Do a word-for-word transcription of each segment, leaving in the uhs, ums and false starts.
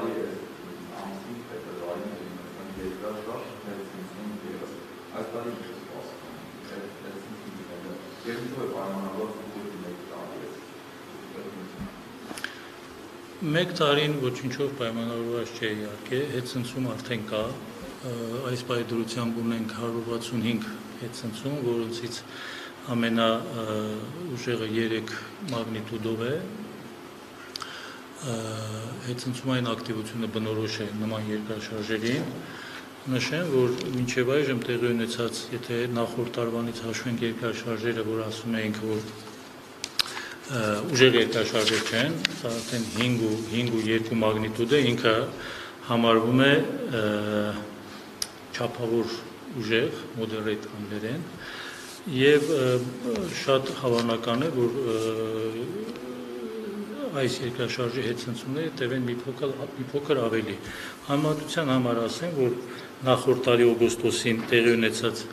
տարի է ամսին փետրվարին երկար շարժ հերցնություն եղած։ Այս տարի ինչ է սպասվում։ Հերցնությունները եւ ինչու է պայմանավորված ուղղակի մեկ տարի է։ Մեկ տարին ոչինչով պայմանավորված չէ իհարկե, հետցնցում արդեն կա, այս պայդրությամբ ունենք հարյուր վաթսունհինգ հետցնցում, որոնցից ամենաուժեղը երեք մագնիտուդով է, հետցնցումային ակտիվությունը բնորոշ է նման երկրաշարժերին, նշեմ, որ մինչև այժմ տեղի ունեցած, եթե նախորդ տարվանից հաշվենք երկրաշարժերը, որ ասում էինք, որ ուժեղ երկրաշարժեր չեն, սա արդեն հինգ ու երկու մագնիտուդ է, ինքը համարվում է չափավոր ուժեղ, moderate անգլերեն, եւ շատ հավանական է, որ այս երկրաշարժի հետցնցումները տևեն մի փոքր ավելի։ Համեմատության համար ասեմ, որ նախորդ տարի օգոստոսին տեղի ունեցած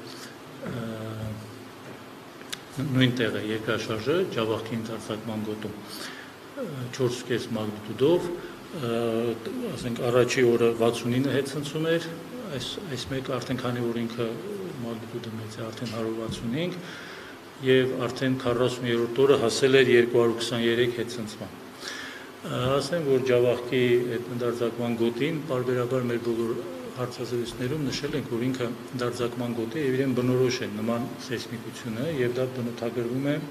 նույն տեղը երկրաշարժը Ջավախքի ընդարձակման գոտում չորս ու կես մագնիտուդով, ասենք առաջի օրը վաթսունինը հետցնցում էր, այս մեկը արդեն քանի որ ինքը մագնիտուդը մեծ է, արդեն հարյուր վաթսունհինգ եւ արդեն քառասուներորդ օրը հասել էր երկու հարյուր քսաներեք հետցնցման։ Ասեմ, որ Ջավախքի ընդարձակման գոտին պարբերաբար մեր բոլոր հարցազրույցներում նշել ենք, որ ինքը ընդարձակման գոտ է եւ իրեն բնորոշ է նման սեյսմիկությունը եւ դա բնութագրվում է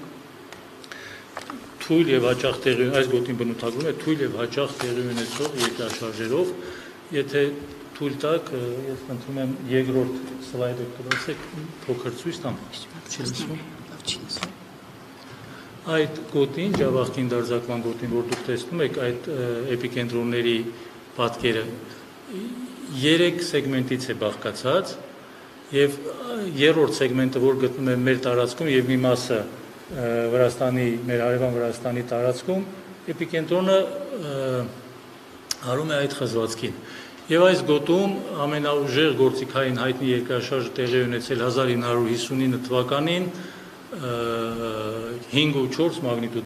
թույլ եւ հաճախ տեղի այս գոտին բնութագրվում է թույլ եւ հաճախ տեղի ունեցող երկրաշարժերով, եթե թույլ տակ, ես խնդրում եմ երկրորդ սլայդը կդասեք փոքր ցույց տամ, չի լսվում։ Այդ գոտին, Ջավախքի ընդարձակման գոտին, որ դուք տեսնում եք այդ էպիկենտրոնների պատկերը երեք սեգմենտից է բաղկացած եւ երրորդ սեգմենտը, որ գտնում է մեր տարածքում եւ մի մասը Վրաստանի, մեր հարևան Վրաստանի տարածքում, էպիկենտրոնը հարում է այդ խզվածքին։ Եվ այս գոտում ամենաուժեղ գործիքային հայտնի երկրաշարժը տեղի ունեցել հազար ինը հարյուր հիսունինը թվականին հինգ ու չորս մագնիտուդ